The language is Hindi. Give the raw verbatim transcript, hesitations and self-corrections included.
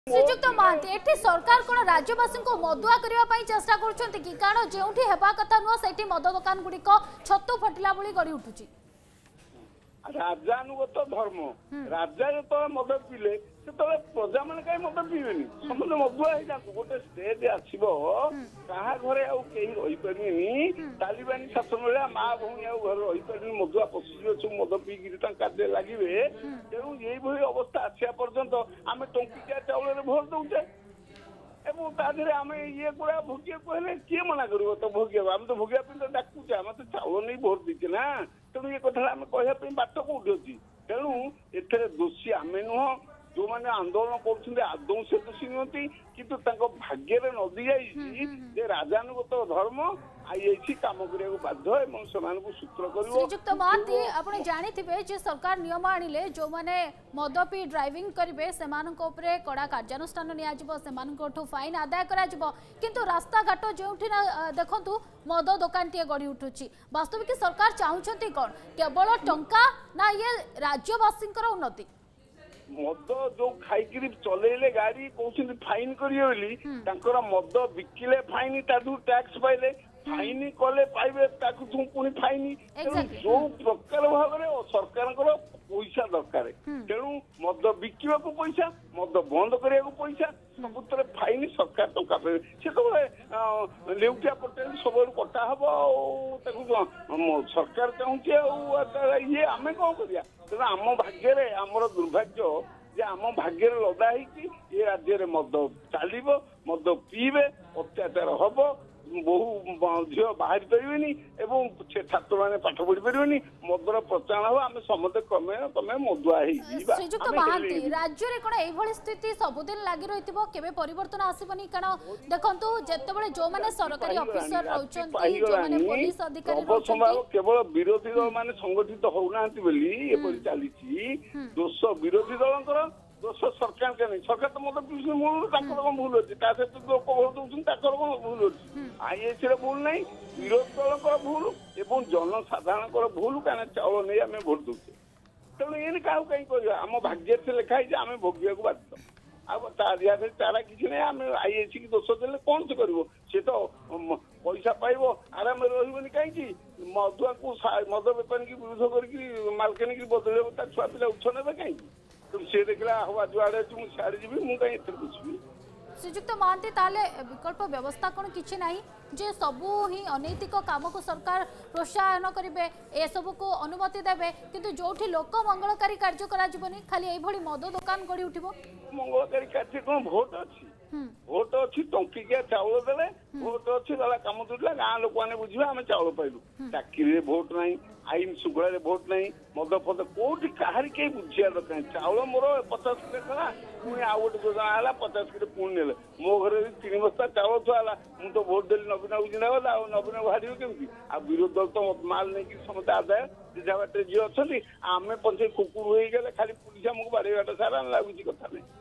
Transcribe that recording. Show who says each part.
Speaker 1: श्रीजुक्त महांती एठी सरकार कोन राज्यवासी को मदुआ करने चेष्टा कर कि कारण जो हेबा कथा नुह से मद दुकान गुड़िक छतु फटिला भली गढ़ी उठुची
Speaker 2: राजानुगत धर्म राजा जो मद पीले से प्रजा मैंने कहीं मद पीबे समस्त मदुआ हो जातु गोटे स्टेज आसो क्या घरे रहीपर तालिबानी शासन भाया माँ भौणी घर रहीपर मदुआ पशु मद पीकि कार्य लगे तेणु ये अवस्था आसा पर्यंत आम टंकिकिया चाउल भोट दौचे एवं ताधे आम ये गुड़ा भोगे कहले किए मना कर तो भोगे आम तो भोगे तो डाकुचे आम तो चाउल नहीं भोट दीचे ना तेणु ये कथा आम कहवाई बाट कौटी अच्छी तेणु ए दोषी आम नुह जो मैंने आंदोलन कर आदौ से दोषी नुहति किंतु भाग्य न दी जाए राजानुगत धर्म आई काम करने बाध्य सूत्र
Speaker 1: श्रीजुक्त महांती आपने जानिथिबे जे सरकार नियम आनिले जो माने मद पी ड्राइविंग करिवे सेमानक उपरे कड़ा कार्यानुष्ठान निया जिवो सेमानकठो फाइन आदाय करा जिवो किंतु रास्ता घाट जोठी देखंतु मद दुकान टिए गड़ी उठुची वास्तविक सरकार चाहुचंती कोन केवल टंका ना ये राज्यवासींकर उन्नति
Speaker 2: मद जो खाई चलेले गाड़ी कहते फाइन करें मद बिकिले फाइन टैक्स पाइले फाइन कले पाइबे पुणी फाइन जो प्रकार भाव में सरकार पैसा दरकार तेणु मद बिकवा पैसा मद बंद करने पैसा सबुत फाइन सरकार टंका पाइबे से लेउटिया पटेल सब कटा हम सरकार चाहूँ ये आम कौन करिया तेना आम भाग्य आमर दुर्भाग्य जे आम भाग्य लदा ये राज्य में मद चलो मद पीबे अत्याचार हम बहु झील बाहर पारे छात्र मैंने पाठ पढ़ी पारे मदर प्रचार हम आम समस्त क्रमे क्रमे मदुआ
Speaker 1: श्रीजुक्त महांती राज्य में कौन यही स्थिति सबुदिन लगी रही केवे परिवर्तन आसबनी कारण देखो जिते जो मैंने सरकारी ऑफिसर रहते पुलिस अधिकारी
Speaker 2: केवल विरोधी दल मैंने संगठित होना चली दोष विरोधी दल दोष सरकार के नहीं सरकार तो मत पीछे मूल कौन भूल अच्छे लोक भोट दौर कौन भूल अच्छी आईएस भूल ना विरोधी दल भूल एवं जनसाधारण भूल कहीं चाउल नहीं आम भोट दौचे तेणु ये क्या कहीं कर आम भाग्य से लिखाई आम भोगे बाध्य आ तारा किसी नहीं आम आईएस की दोष देने कौन से कर तो पैसा पाइब आराम रही कहीं मदुआ को मद बेपारी की विरोध करके मालकानी बदल छुआ पिला उच्छ ने कहीं से देखला हवा जुआड़े सियाड़े जी मुझे कहीं बुझी
Speaker 1: श्रीजुक्त महांती ताले विकल्प व्यवस्था कौन किछि नाही जे सबू ही अनैतिक काम को सरकार प्रोत्साहन करेंगे ए सब को अनुमति देवे किंतु जोठी लोक मंगलकारी कार्य करा जिवनी खाली एई भली मद दुकान गड़ी उठिबो
Speaker 2: मंगलकारी कार्य कोन भोट अछि भोट अच्छी टंकिकिया चाउल देले भोट अच्छी गला कम तुला गाँ लोक मैंने बुझे आम चाउल पाइलु चाकरी भोट ना आईन शुक्ला भोट ना मद फद कौटी कहार कहीं बुझा दरकार चाउल मोर पचास किलो था पुणी आउ गोटे योजना है पचास किलो पुणी ने मो घर तीन बस्ता चाउल थुआला मुझे तो भोट देली नवीन को जिंदाबाद आ नवीन बाहर केमी आ विरोधी दल तो माल नहीं समस्त आदाय जेजा बाटे जी अच्छा आम पंचायत कुकुर हो गले खाली पुलिस आमको बाड़े बाटा सारा लगुच कथा नहीं।